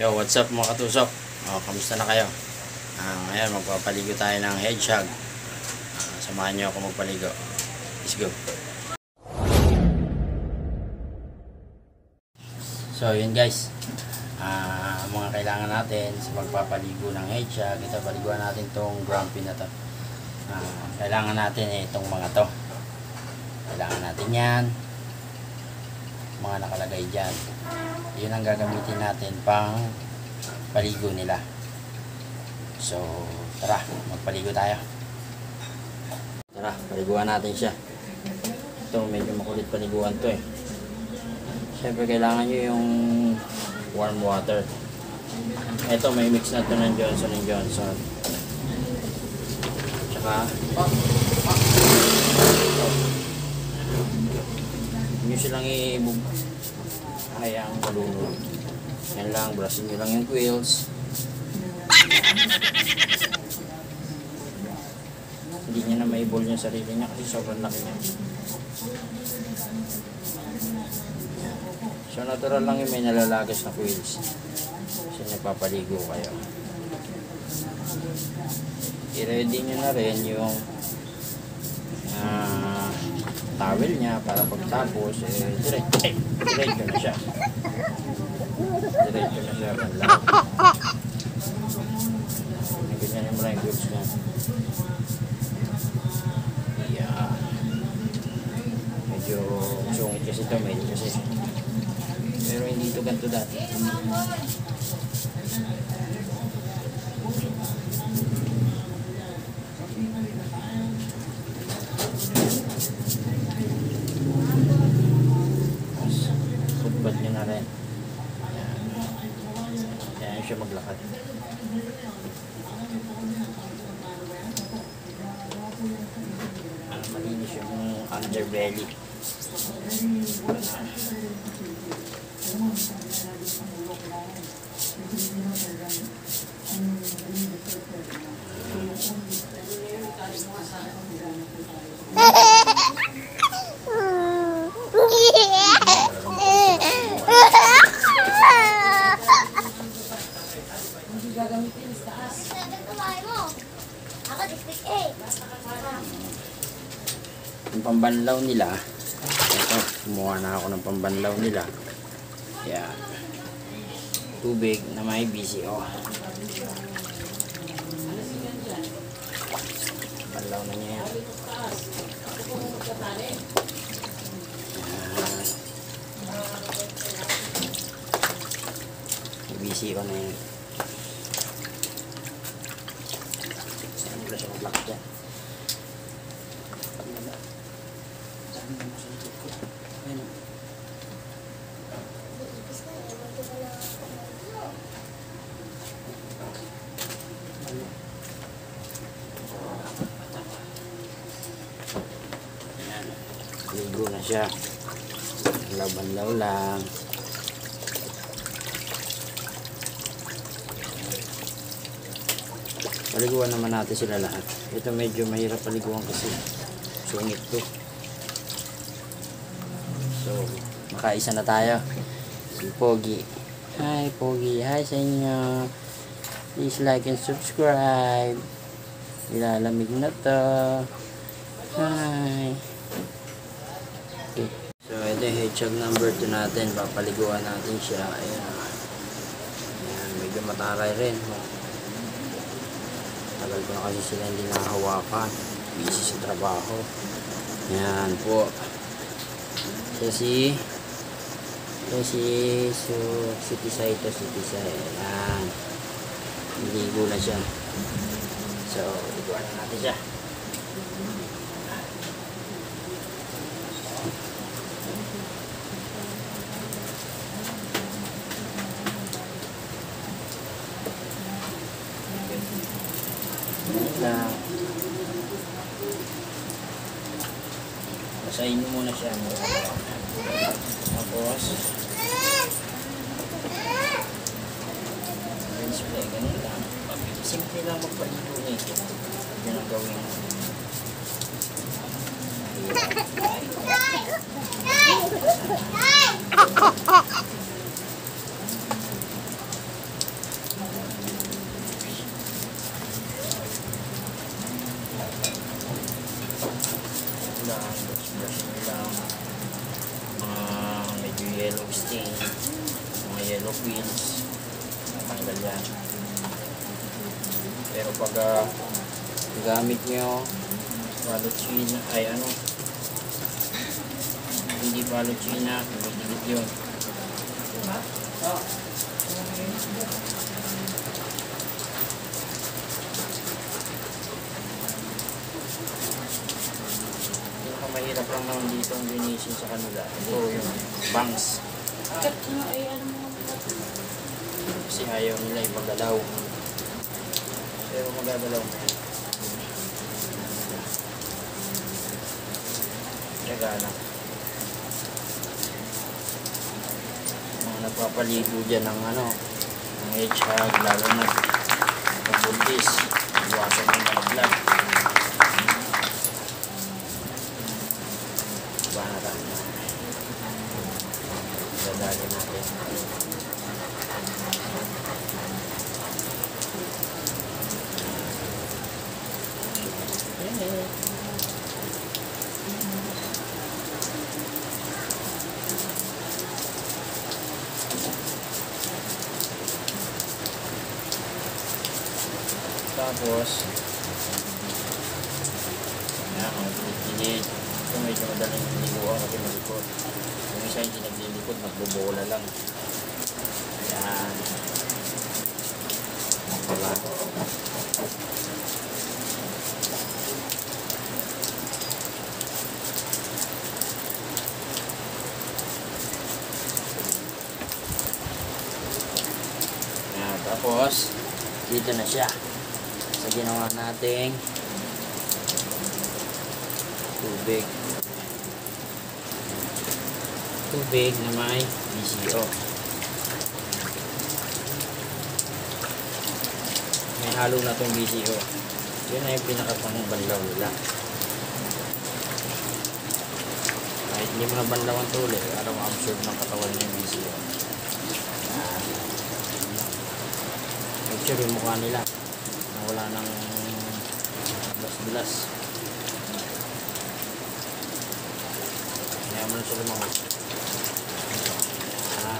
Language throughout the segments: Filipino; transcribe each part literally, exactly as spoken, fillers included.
Yo, what's up mga katusok? Oh, kamusta na kayo? Ah, ngayon magpapaligo tayo ng hedgehog. Ah, samahan niyo ako magpaligo. Let's go. So, yun guys. Ah, mga kailangan natin sa pagpapaligo ng hedgehog. Ito, paliguan natin tong grumpy na to. Ah, kailangan natin eh, itong mga to. Kailangan natin yan. Mga nakalagay dyan. Yun ang gagamitin natin pang paligo nila. So, tara, magpaligo tayo. Tara, paliguan natin siya. Ito, medyo makulit paliguan to eh. Siyempre, kailangan nyo yung warm water. Ito, may mix na to ng Johnson and Johnson. Tsaka, hindi nyo silang i-ibog. Hayang malunod. Yan lang, brush nyo lang yung quills. Hindi nyo na maibol yung sarili niya kasi sobrang laki niya. So natural lang yung may nalalagas na quills. Kasi nagpapaligo kayo. I-ready nyo na rin yung uh, towel niya para pagtapos eh, diretso eh, diretso na siya diretso na siya lang ganyan yung mga goods niya. Yeah, medyo sungit kasi ito, medyo kasi pero hindi ito ganito dati. Ba't nyo na rin. Ayan. Ayan siya maglakad. Malinis yung underbelly. Yung pambanlaw nila, ito, kumuha na ako ng pambanlaw nila. Yan, tubig na may B C O. Pambanlaw na niya yan. May B C O na yan. Siyempre siya maglakad yan. Ligo na siya. Laban-law lang. Paliguan naman natin sila lahat. Ito medyo mahirap paliguan kasi sungit to. So, makaisa na tayo. Si Pogi. Hi Pogi. Hi sa inyo. Please like and subscribe. Ilalamig na to. Hi. Okay. So, ito yung hedgehog number two natin. Papaliguan natin siya. Ayan. Ayan. Medyo mataray rin. Tagal ko na kasi sila hindi nakahawakan. Busy sa trabaho. Ayan po. So, si ito si so, Sitisay ito, Sitisay. Ayan. Ligo na siya. So, liguan na natin siya. Lang. Basahin mo muna siya. Tapos display, ganun lang. Simple lang magpaligo nito. Yan ang gawin. Kasi lang mga medyo yellow stain, mga yellow pins, natanggal yan. Pero pag uh, gamit nyo Paluchina, ay ano, hindi Paluchina, hindi yun. Mahirap lang naman dito ang linisin sa kanila. Ito yung bangs. Kasi ayaw nila ipagalaw. Pero magagalaw mo. Teka lang. Mga nagpapaligo dyan ng ano, ng hedgehog, lalo na ng buntis. Iwasan ng mga vlog. Banatan na. Dadali natin. Tapos yan, mga gilid. Ito medyo madaling niliguan kasi malikot. Kung isa hindi naglilikod, magbubola lang. Yan. Diba? Yan, tapos dito na siya sa ginawa nating tubig tubig na may B C O. May halo na itong B C O. Yun na yung pinakapangong banlaw nila. Kahit hindi mo na banlaw ang tuloy, para ma-absorb ng katawan niya yung B C O. Make sure yung mukha nila na wala ng blas-blas. Kaya mo na sila mga at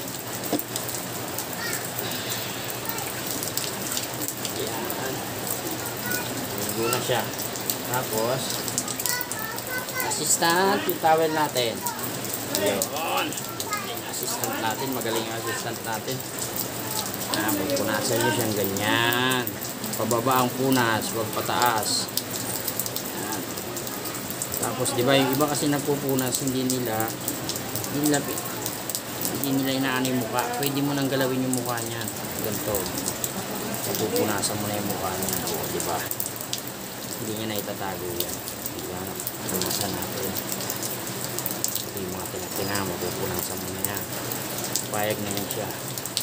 yan, ligo na siya. Tapos assistant yung towel natin. Yun, yung assistant natin, magaling yung assistant natin. Ah, magpunasan nyo siyang ganyan, pababa ang punas, wag pataas. Yan. Tapos di ba yung iba kasi nagpupunas, hindi nila hindi nila hindi nila inaano yung mukha. Pwede mo nang galawin yung mukha niya ganito, pupunasan mo na yung mukha niya. O, di ba, hindi niya na itatago yan. Diba, punasan natin yung mga tinga-tinga mo, pupunasan mo na yan. Payag na yan siya.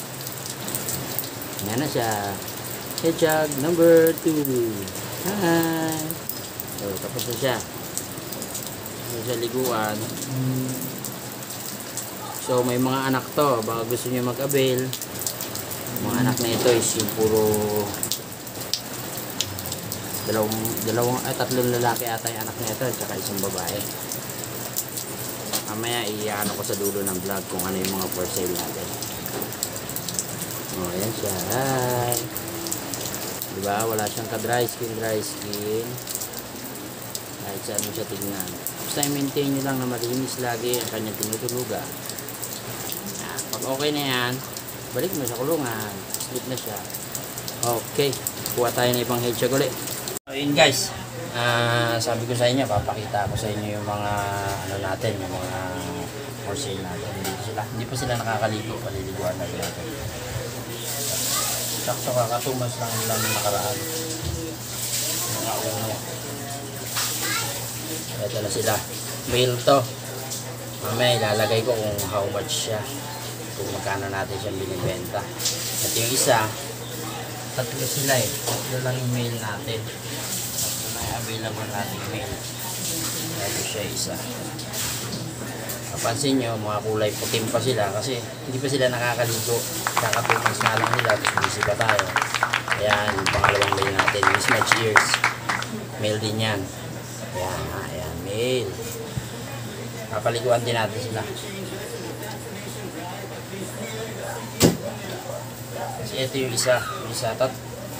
Yan na siya, hedgehog number two. Hi. So, tapos na siya. Tapos siya liguan. So may mga anak to, baka gusto niyo mag-avail. Mga anak na ito is yung puro dalawang, dalawang ay tatlong lalaki ata yung anak na ito at saka isang babae. Mamaya i-ano ko sa dulo ng vlog kung ano yung mga for sale natin. Oh, ayan siya. Hi. Diba? Wala siyang ka-dry skin, dry skin. Kahit saan mo siya tignan. Basta i-maintain nyo lang na malinis lagi ang kanyang tinutulugan. Pag okay na yan, balik mo sa kulungan. Sleep na siya. Okay. Kuha tayo ng ibang hedgehog ulit. So yun guys. Uh, sabi ko sa inyo, papakita ko sa inyo yung mga ano natin, yung mga for sale natin. Hindi, sila, hindi pa sila nakakaligo. Paliliguan natin natin. Sakto kakatumas lang lang nakaraan. Mga uno. Ito na sila. Mail to. Mamaya ilalagay ko kung how much siya. Kung magkano natin siya binibenta. At yung isa, tatlo sila eh. Tatlo lang yung mail natin. Tatlo na yung available natin mail. Ito siya isa. Mapansin nyo, mga kulay putim pa sila kasi hindi pa sila nakakaligo. Kakatumas nga lang nila, tapos busy pa tayo. Ayan, yung pangalawang mail natin. Mismatch ears. Mail din yan. Ayan, ayan, mail. Papaliguan din natin sila. Kasi ito yung isa. Yung isa tat.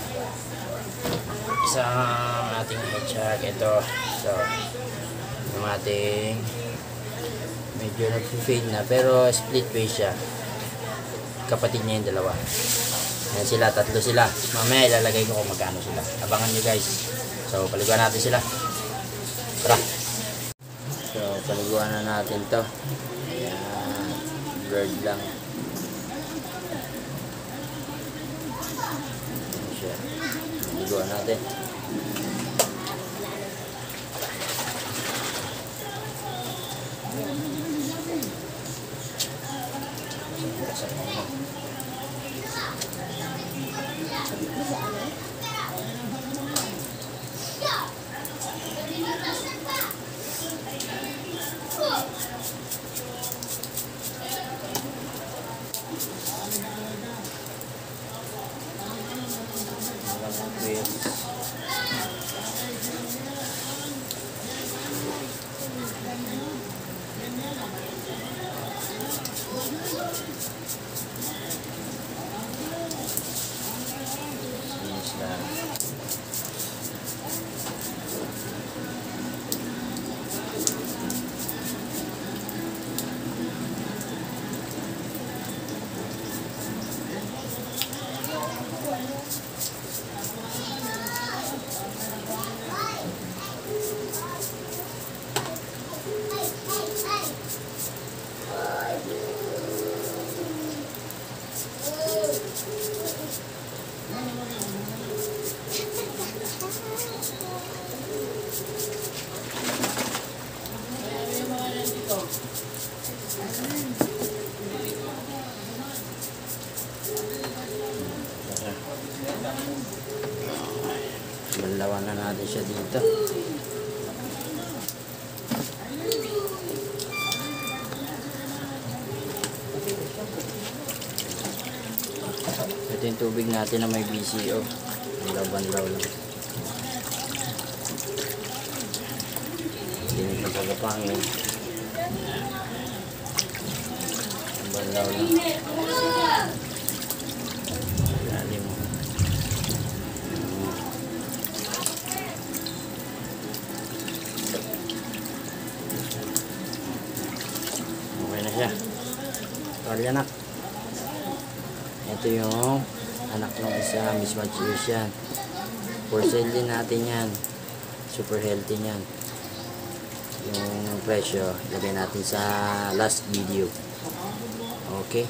Isang ating headshot. Ito. So, yung ating medyo nag-fade na. Pero split face siya. Kapatid niya yung dalawa. Ayan sila. Tatlo sila. Mamaya ilalagay ko kung magkano sila. Abangan nyo guys. So, paliguan natin sila. Tara. So, paliguan na natin to. Ayan. Blurred lang. Ayan siya. Paliguan natin. Malawan na natin siya dito. Ito yung tubig natin na may B C O. Banlaw-banlaw lang. Hindi na pagkapangin. Banlaw lang. Lalim mo. Okay na siya. Tali anak. Ito yung anak ng isa, mismatch Asian. For sale din natin yan. Super healthy yan. Yung presyo, lagay natin sa last video. Okay.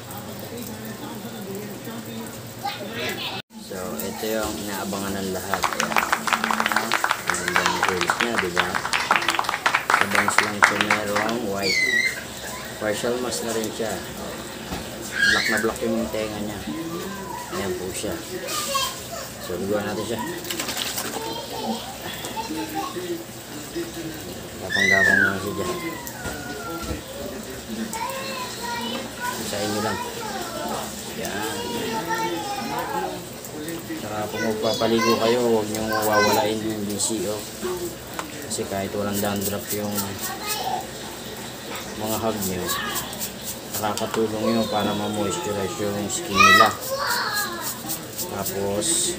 So, ito yung inaabangan ng lahat. Ayan. Ang ganda ng curls niya, diba? Sa bangs lang ito merong white. Partial mask na rin siya. Black na black yung tenga niya. Ayan po siya. So, liguan natin siya. Gapang-gapang naman siya dyan. Isahin nyo lang. Yan. Saka kung magpapaligo kayo, huwag nyo wawalain yung B C O. Kasi kahit walang dandruff yung mga hug nyo, nakakatulong yun para ma-moisturize yung skin nila. Tapos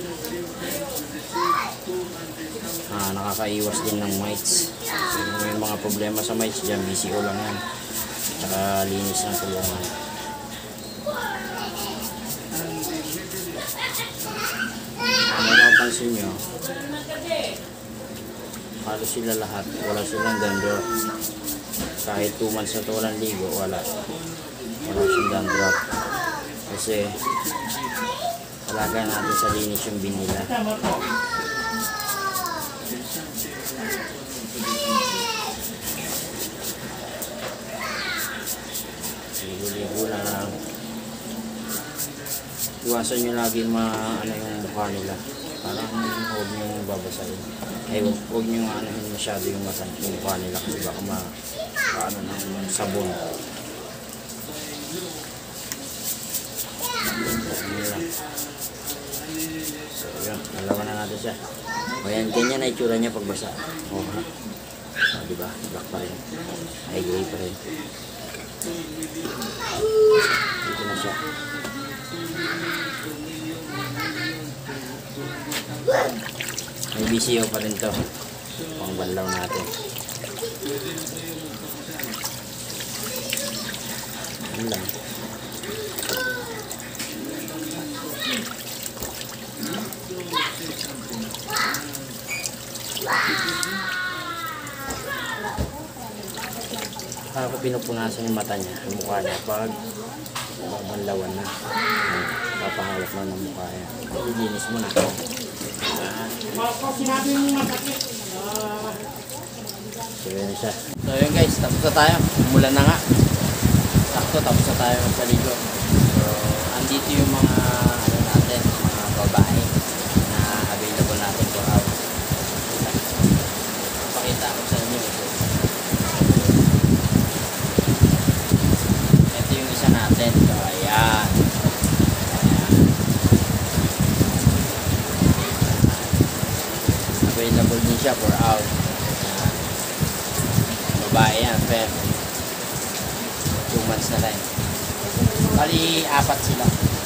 ah, nakakaiwas din ng mites. Kung may mga problema sa mites dyan, B C O lang yan. Tsaka linis ng tulungan. Kung napapansin nyo, halos sila lahat, wala silang dandruff. Kahit two months na ito walang ligo, wala. Wala siyang dandruff. Kasi talaga natin sa linis yung binila. Ligo-ligo lang. Iwasan nyo lagi ma ano yung mukha nila. Parang huwag nyo babasahin. Ay huwag, huwag nyo anahin masyado yung mata yung mukha nila kasi baka ma paano ng sabon. So yun, nalaman na natin siya. O yan, ganyan na itsura niya pagbasa. O ha. O, diba? Black pa rin. Ay, gray pa rin. Dito na siya. May B C O pa rin to. Pang banlaw natin. Yan lang. Para ko pinupunasan yung mata niya, yung mukha niya pag banlawan na. Papahawak na ng mukha niya. Linis mo na. So yun siya. So yun guys, tapos na tayo. Umulan na nga. Sakto, tapos na tayo magpaligo. So andito yung mga ano natin, mga babae na available natin for out. Pakita ko sa inyo. Ito yung isa natin. So ayan. Available din siya for out. Ayan. Babae yan, fair. two months na rin. Bali, apat sila.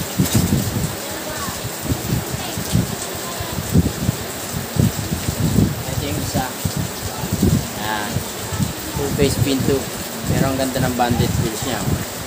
Ito yung isa. Ayan. Full face pinto. Pero ang ganda ng banded pills niya.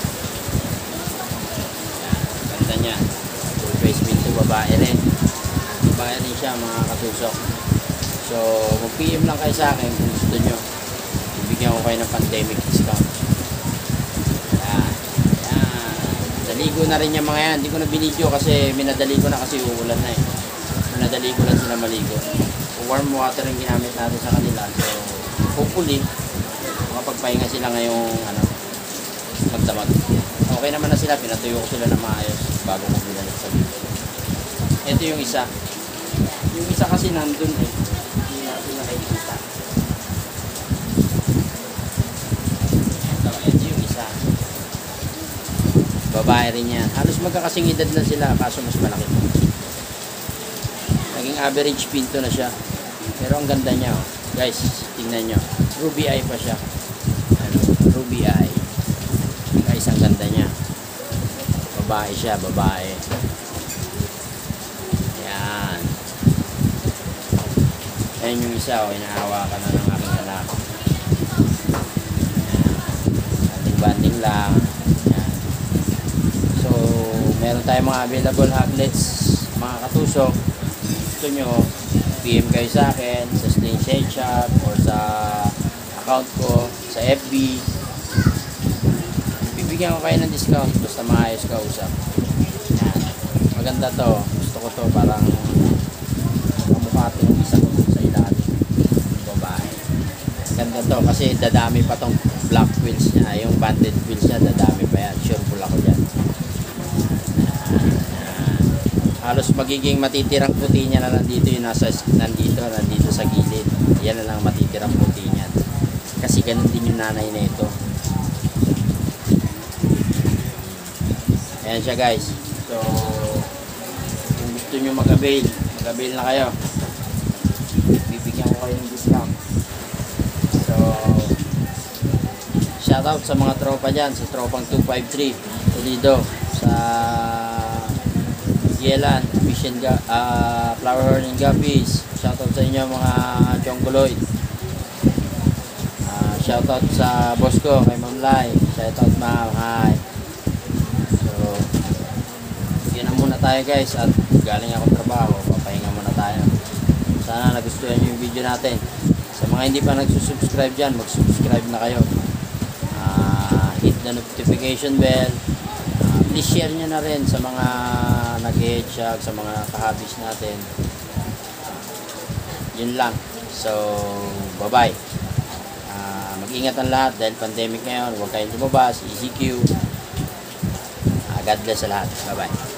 Ayan. Ganda niya. Full face pinto. Babae rin. Babae rin siya, mga katusok. So, mag-P M lang kayo sa akin kung gusto nyo. Bibigyan ko kayo ng pandemic discount. Ayan. Ayan. Daligo na rin yung mga yan. Hindi ko na binidyo kasi minadali ko na kasi uulan na eh. Minadali ko lang sila maligo. So, warm water yung ginamit natin sa kanila. So, hopefully, makapagpahinga sila ngayong ano, magdamag. Okay naman na sila. Pinatuyo ko sila na maayos bago ko binalik sa video. Ito yung isa. Yung isa kasi nandun eh. Hindi natin nakikita. Ito, ito yung isa. Babae rin yan. Halos magkakasing edad na sila kaso mas malaki. Naging average pinto na siya. Pero ang ganda niya oh. Guys, tingnan nyo. Ruby eye pa siya. Ano? Ruby eye. Guys, ang ganda niya. Babae siya, babae. Yan. Ayan yung isa, oh, inahawakan na ng aking anak. Ayan. Banding-banding lang. Ayan. So, meron tayong mga available haglets, mga katusok. Gusto nyo, P M kayo sa akin, sa Sling Shade Shop, or sa account ko, sa F B. Bibigyan ko kayo ng discount, basta maayos ka usap. Ayan. Maganda to. Gusto ko to, parang kamukha yung isa ko sa ilalim. Babae. Ganda to kasi dadami pa tong black wheels niya. Yung banded wheels niya, dadami pa yan. Sure full ako dyan. Ayan. Halos magiging matitirang puti niya na nandito yung nasa, nandito, nandito sa gilid. Yan na lang matitirang puti niya. Kasi ganun din yung nanay na ito. Ayan siya guys. So, kung gusto nyo mag-avail, mag-avail na kayo. Bibigyan ko kayo ng discount. So, shoutout sa mga tropa dyan. Sa tropang two five three Toledo. Sa Yelan, Fish and uh, Flower Horn and Guppies. Shoutout sa inyo mga Chongoloid. Uh, shoutout sa boss ko, kay Ma'am Lai. Shoutout ma'am, hi. So, yun na muna tayo guys. At galing ako trabaho, papahinga muna tayo. Sana nagustuhan nyo yung video natin. Sa mga hindi pa nagsusubscribe dyan, mag-subscribe na kayo. Uh, hit the notification bell. Uh, please share nyo na rin sa mga nag-headshot, sa mga kahabis natin. Yun lang. So, bye-bye. Uh, mag-ingat ang lahat dahil pandemic ngayon. Huwag kayong lumabas. E C Q. Uh, God bless sa lahat. Bye-bye.